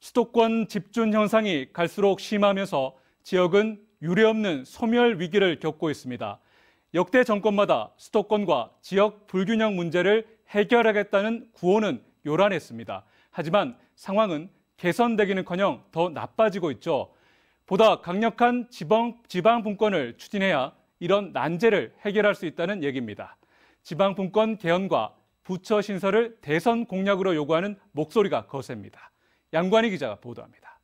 수도권 집중 현상이 갈수록 심하면서 지역은 유례없는 소멸 위기를 겪고 있습니다. 역대 정권마다 수도권과 지역 불균형 문제를 해결하겠다는 구호는 요란했습니다. 하지만 상황은 개선되기는커녕 더 나빠지고 있죠. 보다 강력한 지방 분권을 추진해야 이런 난제를 해결할 수 있다는 얘기입니다. 지방 분권 개헌과 부처 신설을 대선 공약으로 요구하는 목소리가 거셉니다. 양관희 기자가 보도합니다.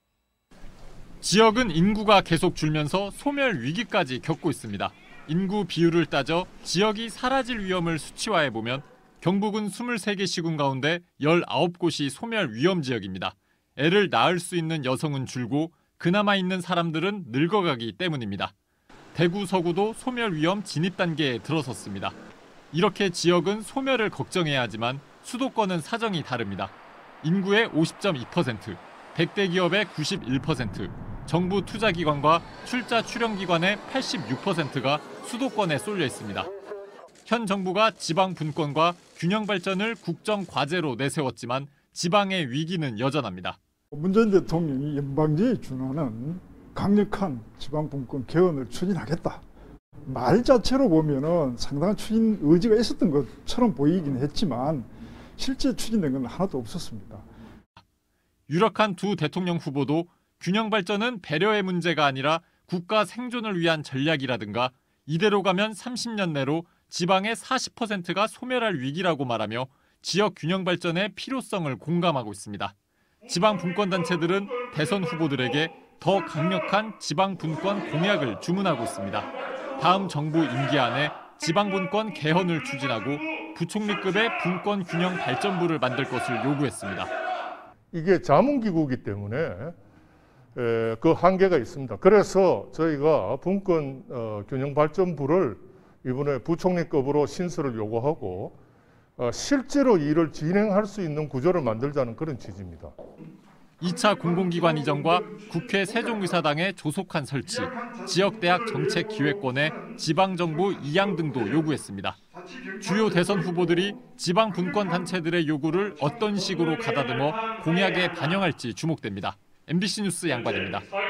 지역은 인구가 계속 줄면서 소멸 위기까지 겪고 있습니다. 인구 비율을 따져 지역이 사라질 위험을 수치화해보면 경북은 23개 시군 가운데 19곳이 소멸 위험 지역입니다. 애를 낳을 수 있는 여성은 줄고 그나마 있는 사람들은 늙어가기 때문입니다. 대구, 서구도 소멸 위험 진입 단계에 들어섰습니다. 이렇게 지역은 소멸을 걱정해야 하지만 수도권은 사정이 다릅니다. 인구의 50.2%, 100대 기업의 91%, 정부 투자기관과 출자 출연기관의 86%가 수도권에 쏠려 있습니다. 현 정부가 지방 분권과 균형 발전을 국정 과제로 내세웠지만 지방의 위기는 여전합니다. 문재인 대통령이 연방제에 준하는 강력한 지방 분권 개헌을 추진하겠다. 말 자체로 보면은 상당한 추진 의지가 있었던 것처럼 보이긴 했지만 실제 추진된 건 하나도 없었습니다. 유력한 두 대통령 후보도 균형 발전은 배려의 문제가 아니라 국가 생존을 위한 전략이라든가 이대로 가면 30년 내로 지방의 40%가 소멸할 위기라고 말하며 지역 균형 발전의 필요성을 공감하고 있습니다. 지방 분권 단체들은 대선 후보들에게 더 강력한 지방 분권 공약을 주문하고 있습니다. 다음 정부 임기 안에 지방 분권 개헌을 추진하고 부총리급의 분권 균형 발전부를 만들 것을 요구했습니다. 이게 자문기구이기 때문에 그 한계가 있습니다. 그래서 저희가 분권 균형 발전부를 이번에 부총리급으로 신설을 요구하고 실제로 일을 진행할 수 있는 구조를 만들자는 그런 취지입니다. 2차 공공기관 이전과 국회 세종의사당의 조속한 설치, 지역대학 정책기획권의 지방정부 이양 등도 요구했습니다. 주요 대선 후보들이 지방 분권 단체들의 요구를 어떤 식으로 가다듬어 공약에 반영할지 주목됩니다. MBC 뉴스 양관입니다.